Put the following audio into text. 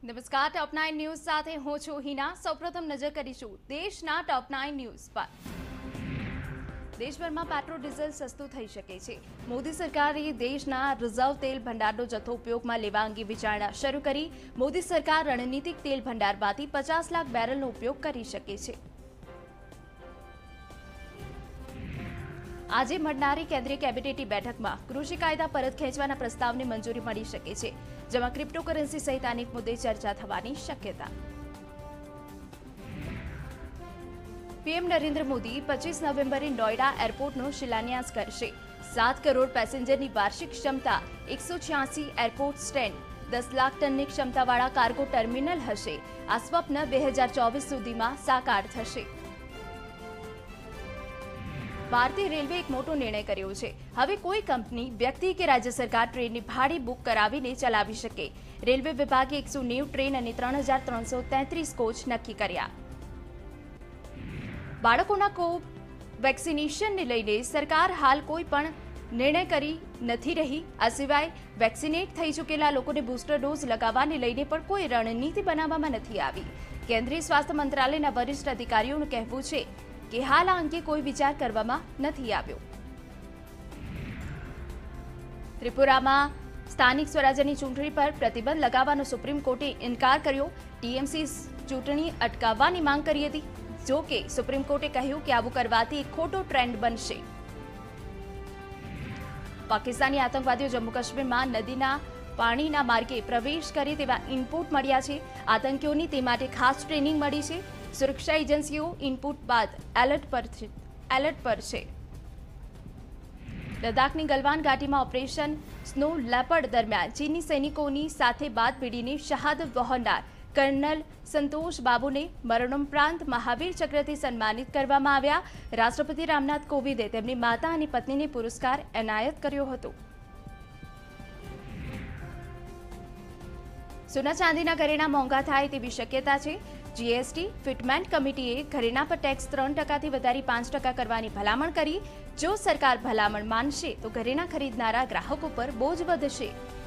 નમસ્કાર, ટોપ 9 ન્યૂઝ સાથે હું છું હિના। સૌપ્રથમ નજર કરીશું દેશના ટોપ 9 ન્યૂઝ પર। દેશભરમાં પેટ્રોલ ડીઝલ સસ્તું થઈ શકે છે। મોદી સરકારે દેશના રિઝર્વ તેલ ભંડારનો જથ્થો ઉપયોગમાં લેવા અંગે વિચારણા શરૂ કરી। મોદી સરકાર રણનીતિક તેલ ભંડારમાંથી 50 લાખ બેરલનો ઉપયોગ કરી શકે છે। આજે મળનારી કેન્દ્રીય કેબિનેટની બેઠકમાં કૃષિ કાયદા પરત ખેંચવાના પ્રસ્તાવને મંજૂરી મળી શકે છે, જેમાં ક્રિપ્ટોકરન્સી સહિત અનેક મુદ્દે ચર્ચા થવાની શક્યતા। પીએમ નરેન્દ્ર મોદી 25 નવેમ્બરે નોઈડા એરપોર્ટનો શિલાન્યાસ કરશે। 7 કરોડ પેસેન્જરની વાર્ષિક ક્ષમતા, 186 એરપોર્ટ સ્ટેન્ડ, 10 લાખ ટનની ક્ષમતાવાળા કાર્ગો ટર્મિનલ હશે। આ સ્વપ્ન 2024 સુધીમાં સાકાર થશે। ભારતીય રેલવે એક મોટો નિર્ણય કર્યો છે। હવે કોઈ કંપની, વ્યક્તિ કે રાજ્ય સરકાર ટ્રેનની ભાડે બુક કરાવીને ચલાવી શકે। રેલવે વિભાગે 190 ટ્રેન અને 3333 કોચ નક્કી કર્યા। બાળકોના વેક્સિનેશનને લઈને સરકાર હાલ કોઈ પણ નિર્ણય કરી નથી રહી। આ સિવાય વેક્સિનેટ થઈ ચૂકેલા લોકોને બૂસ્ટર ડોઝ લગાવવાને લઈને પણ કોઈ રણનીતિ બનાવવામાં નથી આવી। કેન્દ્રીય સ્વાસ્થ્ય મંત્રાલયના વરિષ્ઠ અધિકારીઓનું કહેવું છે કે હાલ આ અંગે કોઈ વિચાર કરવામાં નથી આવ્યો। ત્રિપુરામાં સ્થાનિક સ્વરાજ્યની ચૂંટણી પર પ્રતિબંધ લગાવવાનો સુપ્રીમ કોર્ટે ઇનકાર કર્યો। ટીએમસી ચૂંટણી અટકાવવાની માંગ કરી હતી, જો કે સુપ્રીમ કોર્ટે કહ્યું કે આવું કરવાથી એક ખોટો ટ્રેન્ડ બનશે। પાકિસ્તાની આતંકવાદીઓ જમ્મુ કાશ્મીરમાં નદીના પાણીના માર્ગે પ્રવેશ કરે તેવા ઇનપુટ મળ્યા છે। આતંકીઓની તે માટે ખાસ ટ્રેનિંગ મળી છે। સુરક્ષા એજન્સીઓ ઇનપુટ બાદ એલર્ટ પર છે। લદ્દાખની ગલવાન ઘાટીમાં ઓપરેશન સ્નો લેપર્ડ દરમિયાન ચીની સૈનિકોની સાથે બાદ પીડીને શહાદત વહોરનાર કર્નલ સંતોષ બાબુને મરણોપરાંત મહાવીર ચક્રથી સન્માનિત કરવામાં આવ્યા। રાષ્ટ્રપતિ રામનાથ કોવિંદે તેમની માતા અને પત્નીને પુરસ્કાર એનાયત કર્યો હતો। સોના ચાંદીના ઘરેણાં મોંઘા થાય તેવી શક્યતા છે। જીએસટી ફિટમેન્ટ કમિટીએ ઘરેણાં પર ટેક્સ 3% વધારી 5% કરવાની ભલામણ કરી। જો સરકાર ભલામણ માનશે તો ઘરેણાં ખરીદનારા ગ્રાહકો પર બોજ વધશે।